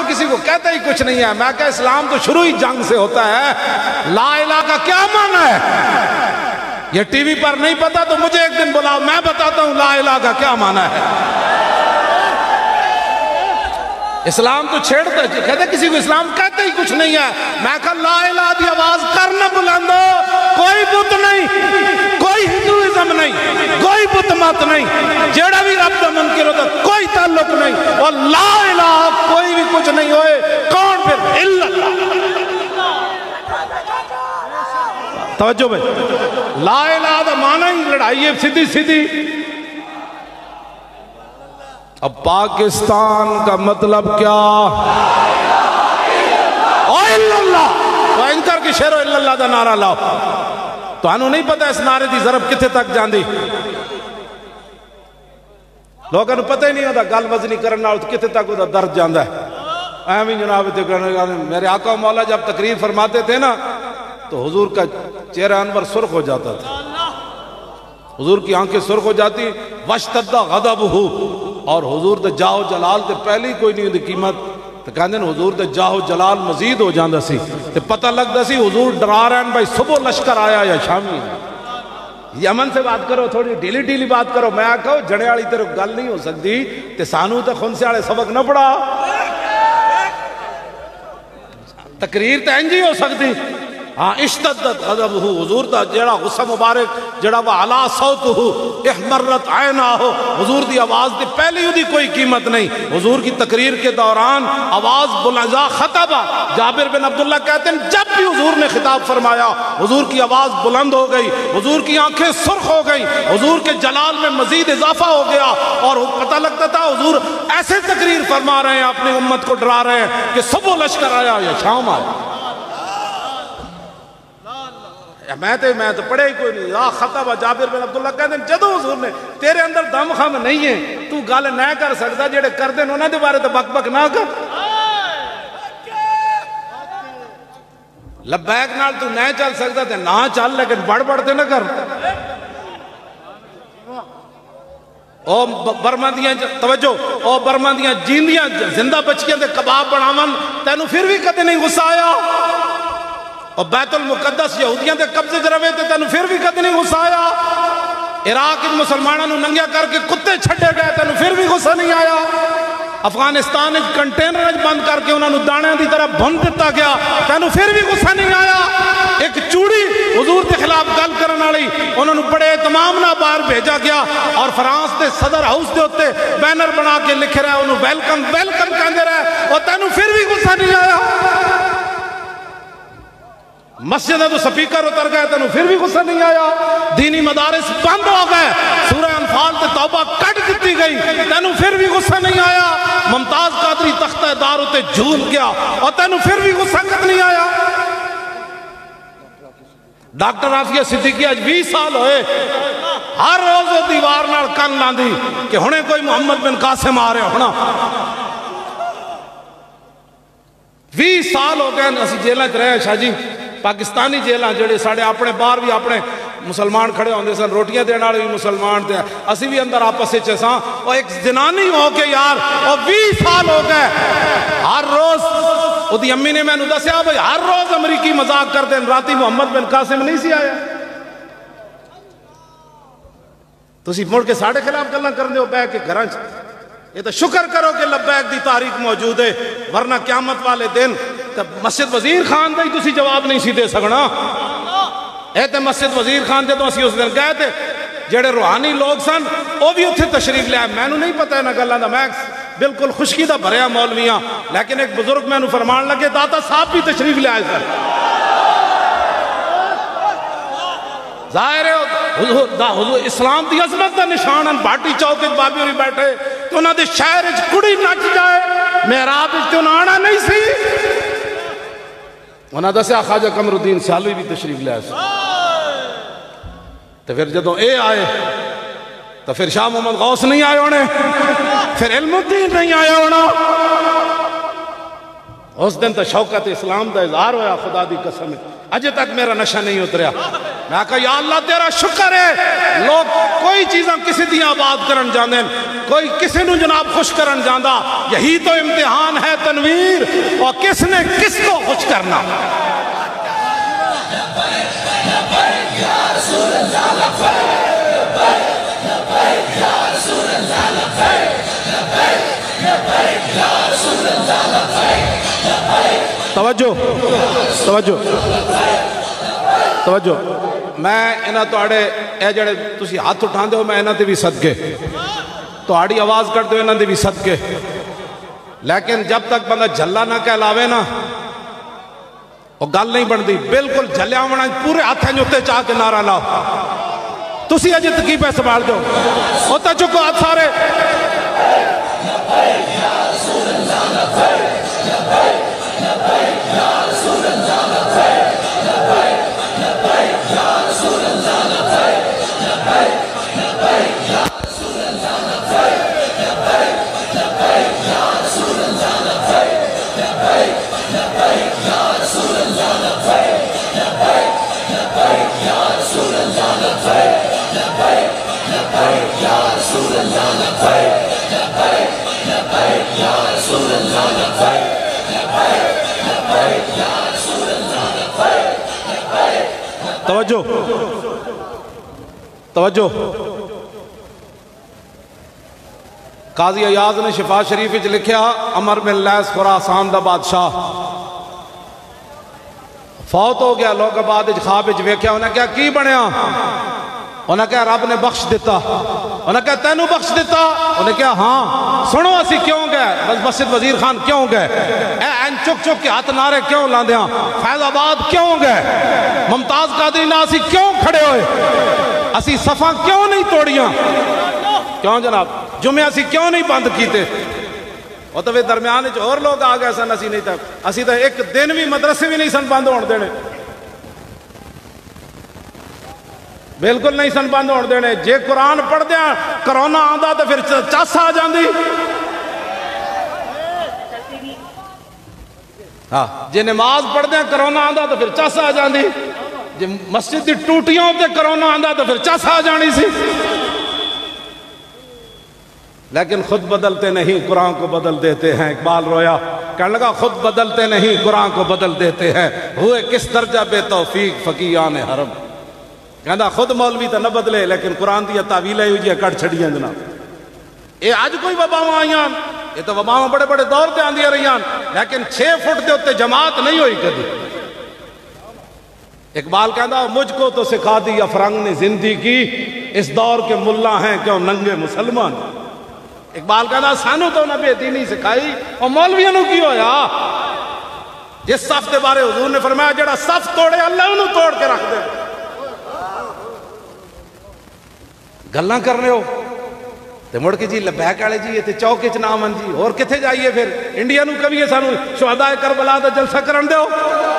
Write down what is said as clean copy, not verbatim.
کسی کو کہتا ہی کچھ نہیں ہے. میں کہا اسلام تو شروع ہی جنگ سے ہوتا ہے. لا الہ کا کیا معنی ہے؟ یہ ٹی وی پر نہیں پتا تو مجھے ایک دن بلاؤ, میں بتاتا ہوں لا الہ کا کیا معنی ہے. اسلام تو چھیڑتا ہے, کہتے کسی کو اسلام کہتا ہی کچھ نہیں ہے. میں کہا لا الہ دی آواز کرنا بلندو, کوئی بت نہیں, کوئی ہندوازم نہیں, کوئی بت مت نہیں, جیڑا بھی رب دا منکر ہوتا کوئی تعلق نہیں, اور لا الہ کوئی بھی کچھ نہیں ہوئے. کون پھر؟ الا اللہ. توجہ بھائی, لا الہ دا معنی ہی لڑائی ہے سیدھی سیدھی. اب پاکستان کا مطلب کیا؟ الا اللہ. تو انکر کی شیر الا اللہ دا نعرہ لاؤ. تو انہوں نہیں پتا اس نعرے دی ضرب کتے تک جاندی. لوگوں نے پتہ ہی نہیں ہوتا گل وزنی کرنا کتے تک وہ درد جاندہ ہے. اہمی جناب میرے آقا و مولا جب تقریر فرماتے تھے نا تو حضور کا چہرہ انور سرخ ہو جاتا تھا, حضور کی آنکھیں سرخ ہو جاتی. وَاشْتَدَّ غَضَبُهُ, اور حضور دے جاہو جلال تے پہلی کوئی نہیں ہوتی قیمت, تو کہندے ہیں حضور دے جاہو جلال مزید ہو جاندہ سی. تے پتہ لگتا سی حضور ڈرا رہے ہیں بھائی صبح لشکر آیا یا شامی. یمن سے بات کرو, تھوڑی ڈیلی ڈیلی بات کرو. میں کہو جڑے والی تیرے گل نہیں ہو سکتی تے سانو تے خنسے والے سبق نہ پڑھا. تقریر تے انجی ہو سکتی. ہاں اشتدت غضبہ, حضور دا جڑا غصہ مبارک جڑا وہ علا صوتہ احمرت عیناہ, حضور دی آواز دی پہلی دی کوئی قیمت نہیں. حضور کی تقریر کے دوران آواز بلندہ خطبہ. جابر بن عبداللہ کہتے ہیں جب بھی حضور نے خطاب فرمایا حضور کی آواز بلند ہو گئی, حضور کی آنکھیں سرخ ہو گئی, حضور کے جلال میں مزید اضافہ ہو گیا, اور پتہ لگتا تھا حضور ایسے تقریر فرما رہے ہیں, اپنی امت کو ڈرا رہے ہیں کہ صبح لشکر آیا یا شام آیا. میں تو پڑھے ہی کوئی نہیں. خطبہ جابر بن عبداللہ کہتے ہیں جدو حضور نے تیرے اندر دم خم نہیں ہے, تو گل نہ کر سکتا, جڑے کر دیں انہوں نے بارے تو بک بک نہ کر. لبیک نال تو نہ چل سکتا تے نہ چل, لیکن بڑھ بڑھتے نہ کر. او برما دیاں توجہ, او برما دیاں جیندیاں زندہ بچیاں دے کباب بناون, تینوں پھر بھی کدے نہیں غصہ آیا. اور بیت المقدس یہودیاں دے قبضے جروے تے تینوں پھر بھی کدے نہیں غصہ آیا. عراق کے مسلمانوں نے ننگیا کر کے کتے چھڑے گئے, تینوں پھر بھی غصہ نہیں آیا. افغانستان ایک کنٹینر بند کر کے انہوں نے دانے دی طرح بند دیتا گیا, تینوں پھر بھی غصہ نہیں آیا. ایک چوڑی حضور کے خلاف گل کرنے والی انہوں نے بڑے اہتمام نہ باہر بھیجا گیا, اور فرانس دے صدر ہاؤس دے ہوتے بینر بنا کے لکھ رہے انہوں ویلکم ویلکم کہندے رہے, اور تینوں پھر بھی غصہ نہیں آیا. مسجد ہے تو سپیکر اتر گئے, تینوں پھر بھی غصہ نہیں آیا. دینی مدارس بند ہو گئے, سورہ انفال تے توبہ کٹ دیتی گئی, تینوں پھر بھی غصہ نہیں آیا. ممتاز قادری تختہ دار تے جھول گیا, اور تینوں پھر بھی غصہ کت نہیں آیا. ڈاکٹر عافیہ صدیقی آج 20 سال ہوئے, ہر روز دیوار نال کن لاندی کہ ہونے کوئی محمد بن قاسم آ رہے ہونا. 20 سال ہو گئے اسی جیلہ چ رہے. شاہ جی پاکستانی جیلہ جڑے ساڑھے اپنے باہر بھی اپنے مسلمان کھڑے ہوندے سن, روٹیاں دینا بھی مسلمان تھے, اسی بھی اندر آپس سے چساں, اور ایک زنانی ہو کے یار, اور 20 سال ہو گئے ہر روز. وہ دی امی نے میں نے دسیا بھائی ہر روز امریکی مذاق کر دیں, راتی محمد بن قاسم نہیں سی آیا. تو اسی مڑ کے ساڑھے خلاف گلنا کرنے ہو بے کے گھراں چ. یہ تو شکر کرو کہ لبیک دی تاریخ موجود ہے, ورنہ قیامت والے دن مسجد وزیر خان دے تسی جواب نہیں سی دے سکنا. اے تے مسجد وزیر خان دے تو اسی اس دن گئے تھے, جڑے روحانی لوگ سن وہ بھی اتھے تشریف لے آئے. میں نو نہیں پتہ ہے نہ گلاں دا, میں بالکل خشکی دا بھریا مولویاں, لیکن ایک بزرگ میں نو فرمان لگے داتا صاحب بھی تشریف لے آئے سن. ظاہر ہے حضور اسلام دی عظمت دا نشان ان بھاٹی چوک وچ بابی ہوری بیٹھے تو انہاں دے شہر وچ کڑی نچ جائے, محراب وچ تے انہاں آنا نہیں سی. انہاں دسیا خواجہ قمر الدین سیالوی بھی تشریف لے آئے. تو پھر جدوں اے آئے تو پھر شاہ محمد غوث نہیں آئے ہونے, پھر علم الدین نہیں آیا ہونا. اس دن تو شوکت اسلام دا اظہار ہویا, خدا دی قسم اجے تک میرا نشہ نہیں اتریا. میں کہا یا اللہ تیرا شکر ہے, لوگ کوئی چیزاں کسی دیاں آباد کرن جاندے, کوئی کسی نو جناب خوش کرن جاندہ, یہی تو امتحان ہے تنویر اور کس نے کس کو خوش کرنا. توجہ توجہ توجہ. میں انہاں توڑے اے جڑے تسی ہاتھ اٹھان دے ہو، میں انہاں دے بھی صدقے، توڑی آواز کر دے انہاں دے بھی صدقے. لیکن جب تک بندہ جھلا نہ کہلاوے نا وہ گل نہیں بن دی. بالکل جھلیا ہونا پورے ہاتھیں جوتے چاہ کے نعرہ لاؤ. تسی اجے تکی پہ سنبھال دو ہوتا چکو ہاتھ سارے. توجہ توجہ. قاضی ایاز نے شفا شریف وچ لکھیا عمر بن لیث خراسان دا بادشاہ فوت ہو گیا. لوگ بعد خواب وچ ویکھیا انہیں کہا کی بنیا؟ انہیں کہا رب نے بخش دیتا. انہیں کہا تینوں بخش دیتا؟ انہیں کہا ہاں. سنو اسی کیوں گئے مسجد وزیر خان کیوں گئے؟ این چک چک کے ہاتھ نعرے کیوں لاندیاں؟ فیض آباد کیوں گئے؟ ممتاز قادری ناسی کیوں کھڑے ہوئے؟ اسی صفحہ کیوں نہیں توڑیاں؟ کیوں جناب جمعہ اسی کیوں نہیں بند کیتے؟ اور تو درمیان اور لوگ آ گئے سن. اسی نہیں تھا اسی تو ایک دن بھی مدرسے بھی نہیں سن بند ہونے دینے. بالکل نہیں سن بند ہونے دینے. جے قرآن پڑھ دیا کرونا آندا تو پھر چس آ جاندی. ہاں جے نماز پڑھ دیا کرونا آندا تو پھر چس آ جاندی. جے مسجد دی ٹوٹیوں تے کرونا آندا تو پھر چس آ جانی سی. لیکن خود بدلتے نہیں قرآن کو بدل دیتے ہیں. اقبال رویا کہنے لگا خود بدلتے نہیں قرآن کو بدل دیتے ہیں. ہوئے کس درجہ بے توفیق فقیہان حرم. کہنا خود مولوی تو نہ بدلے لیکن قرآن دیا تعویلیں ہوئی جی کٹ چھڑیاں جناب. یہ آج کوئی وباواں آئیاں یہ تو وباواں بڑے بڑے دور تے آندیاں رہیاں لیکن 6 فٹ دے ہوتے جماعت نہیں ہوئی کدی. اقبال کہنا مجھ کو تو سکھا دی افرنگ نے زندگی اس دور کے ملا ہیں کیوں ننگے مسلمان. اقبال کہنا سانو تو نہ بے دینی سکھائی اور مولویوں نو کی ہویا. جس صف دے بارے حضور نے فرمایا جڑا صف توڑے اللہ انہوں توڑ کے رکھ دے. گلاں کرنے ہو تو مڑ کے جی لبیک والے جی یہ تے چوک وچ نہ آمن جی اور کتھے جائیے پھر انڈیا نو کبھی سانو شہدائے کربلا دا جلسہ کرن دیو.